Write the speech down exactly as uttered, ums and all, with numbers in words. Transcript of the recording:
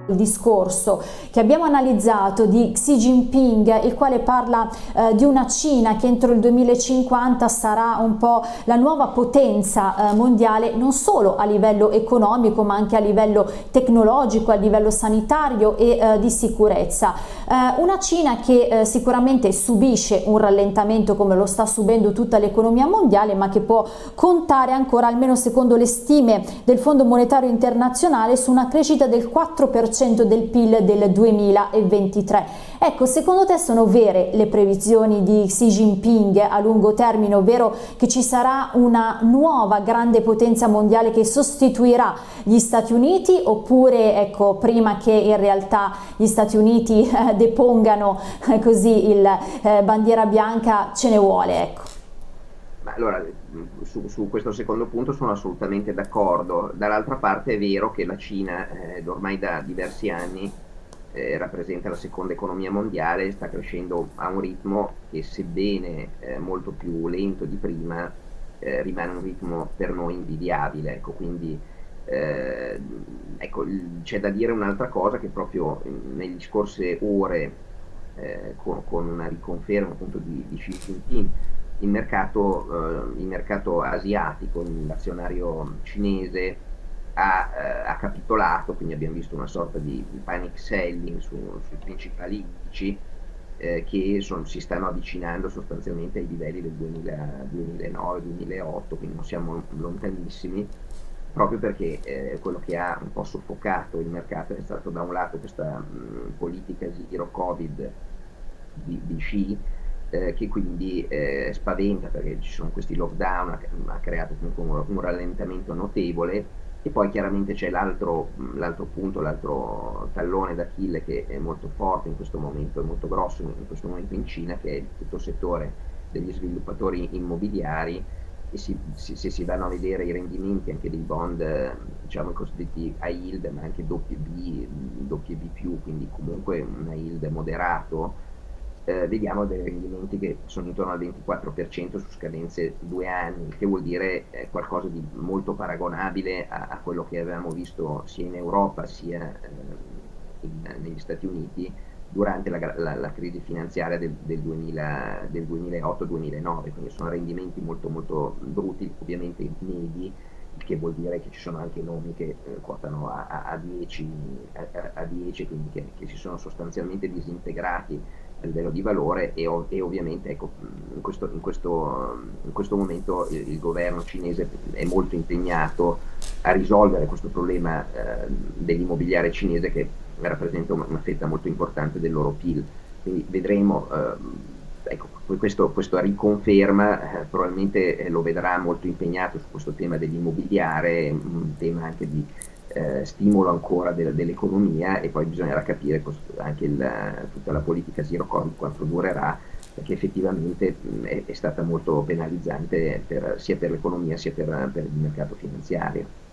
il discorso che abbiamo analizzato di Xi Jinping, il quale parla eh, di una Cina che entro il duemilacinquanta sarà un po' la nuova potenza eh, mondiale, non solo a livello economico ma anche a livello tecnologico, a livello sanitario e eh, di sicurezza. Eh, una Cina che eh, sicuramente subisce un rallentamento come lo sta subendo tutta l'economia mondiale, ma che può contare ancora, almeno secondo le stime del Fondo Monetario Internazionale, su una crescita del quattro per cento del P I L del duemilaventitré. Ecco, secondo te sono vere le previsioni di Xi Jinping a lungo termine, ovvero che ci sarà una nuova grande potenza mondiale che sostituirà gli Stati Uniti, oppure ecco, prima che in realtà gli Stati Uniti eh, depongano eh, così il eh, bandiera bianca, ce ne vuole, ecco? Ma allora, su, su questo secondo punto sono assolutamente d'accordo. Dall'altra parte è vero che la Cina, eh, ormai da diversi anni, eh, rappresenta la seconda economia mondiale, sta crescendo a un ritmo che, sebbene eh, molto più lento di prima, eh, rimane un ritmo per noi invidiabile. Ecco, quindi eh, ecco, c'è da dire un'altra cosa, che proprio negli scorse ore, eh, con, con una riconferma appunto di, di Xi Jinping, il mercato, eh, il mercato asiatico, l'azionario cinese ha, eh, ha capitolato, quindi abbiamo visto una sorta di, di panic selling su, sui principali indici, eh, che son, si stanno avvicinando sostanzialmente ai livelli del duemilanove duemilaotto, quindi non siamo lontanissimi, proprio perché eh, quello che ha un po' soffocato il mercato è stato da un lato questa mh, politica zero Covid di, di Xi, eh, che quindi eh, spaventa perché ci sono questi lockdown, ha, ha creato comunque un, un rallentamento notevole. E poi chiaramente c'è l'altro l'altro punto, l'altro tallone d'Achille che è molto forte in questo momento, è molto grosso in questo momento in Cina, che è tutto il settore degli sviluppatori immobiliari. E si, si, se si vanno a vedere i rendimenti anche dei bond, eh, diciamo i cosiddetti high yield, ma anche doppia B, doppia B più, quindi comunque un high yield moderato, eh, vediamo dei rendimenti che sono intorno al ventiquattro per cento su scadenze due anni, che vuol dire eh, qualcosa di molto paragonabile a, a quello che avevamo visto sia in Europa sia eh, in, negli Stati Uniti durante la, la, la crisi finanziaria del, del, del duemilaotto duemilanove, quindi sono rendimenti molto molto brutti, ovviamente medi, il che vuol dire che ci sono anche nomi che eh, quotano a, a, a dieci, a, a dieci, quindi che, che si sono sostanzialmente disintegrati a livello di valore. E, ov e ovviamente ecco, in, questo, in, questo, in questo momento il, il governo cinese è molto impegnato a risolvere questo problema eh, dell'immobiliare cinese, che rappresenta una, una fetta molto importante del loro P I L. Quindi vedremo, eh, ecco, questo, questa riconferma eh, probabilmente eh, lo vedrà molto impegnato su questo tema dell'immobiliare, un tema anche di eh, stimolo ancora de dell'economia, e poi bisognerà capire anche il, tutta la politica zero Covid quanto durerà, perché effettivamente mh, è, è stata molto penalizzante per, sia per l'economia sia per, per il mercato finanziario.